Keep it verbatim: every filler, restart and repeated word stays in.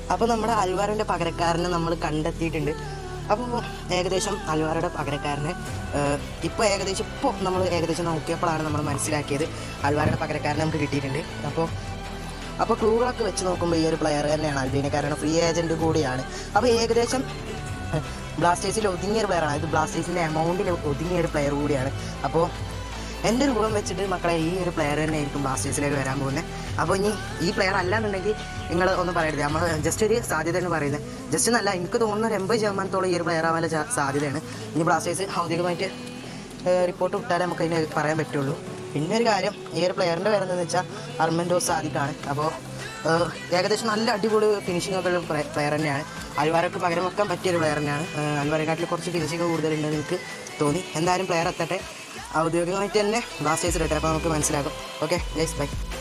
അപ്പോൾ നമ്മുടെ അൽവാറിൻ്റെ പകരക്കാരനെ നമ്മൾ കണ്ടെത്തിയിട്ടുണ്ട്. അപ്പോൾ ഏകദേശം അൽവാറുടെ പകരക്കാരനെ ഇപ്പോൾ ഏകദേശം ഇപ്പോൾ നമ്മൾ ഏകദേശം നോക്കിയപ്പോഴാണ് നമ്മൾ മനസ്സിലാക്കിയത് അൽവാറുടെ പകരക്കാരനെ നമുക്ക് കിട്ടിയിട്ടുണ്ട്. അപ്പോൾ അപ്പോൾ ക്ലൂകളൊക്കെ വെച്ച് നോക്കുമ്പോൾ ഈ ഒരു പ്ലെയർ തന്നെയാണ് അൽബീന, കാരണം ഫ്രീ ഏജൻറ്റ് കൂടിയാണ്. അപ്പോൾ ഏകദേശം ബ്ലാസ്റ്റേഴ്സിൽ ഒതുങ്ങിയ ഒരു പ്ലെയറാണ്, ഇത് ബ്ലാസ്റ്റേഴ്സിൻ്റെ എമൗണ്ടിൽ ഒതുങ്ങിയ ഒരു പ്ലെയർ കൂടിയാണ്. അപ്പോൾ എൻ്റെ ഒരു ഊഹം വെച്ചിട്ട് മക്കളെ ഈ ഒരു പ്ലെയർ തന്നെ ആയിരിക്കും ബ്ലാസ്റ്റേഴ്സിലേക്ക് വരാൻ പോകുന്നത്. അപ്പോൾ ഇനി ഈ പ്ലെയർ അല്ലാന്നുണ്ടെങ്കിൽ നിങ്ങൾ ഒന്ന് പറയരുത്, നമ്മൾ ജസ്റ്റ് ഒരു സാധ്യത എന്ന് പറയുന്നത്. ജസ്റ്റ് എന്നല്ല, എനിക്ക് തോന്നുന്ന ഒരു എൺപത് ശതമാനത്തോളം ഈ ഒരു പ്ലെയർ ആവാനുള്ള സാധ്യതയാണ്. ഇനി ബ്ലാസ്റ്റേഴ്സ് ഔദ്യോഗികമായിട്ട് റിപ്പോർട്ട് വിട്ടാലേ നമുക്ക് അതിന് പറയാൻ പറ്റുള്ളൂ. പിന്നെ ഒരു കാര്യം, ഈ ഒരു പ്ലെയറിൻ്റെ പേര് എന്താണെന്ന് വെച്ചാൽ അർമൻഡോ സാദിഖാണ്. അപ്പോൾ ഏകദേശം നല്ല അടിപൊളി ഫിനിഷിംഗ് ഒക്കെ ഉള്ള പ്ലെയർ തന്നെയാണ്. അൽവാരക്ക് പകരം വെക്കാൻ പറ്റിയൊരു പ്ലെയർ തന്നെയാണ്. അൽവാരെക്കാട്ടിൽ കുറച്ച് ഫിനിഷിംഗ് കൂടുതലുണ്ടെന്ന് എനിക്ക് തോന്നി. എന്തായാലും പ്ലെയർ എത്തട്ടെ, ഔദ്യോഗികമായിട്ട് തന്നെ ബ്ലാസ്റ്റേഴ്സിൽ ഇട്ടെ, അപ്പോൾ നമുക്ക് മനസ്സിലാക്കും. Okay guys, by.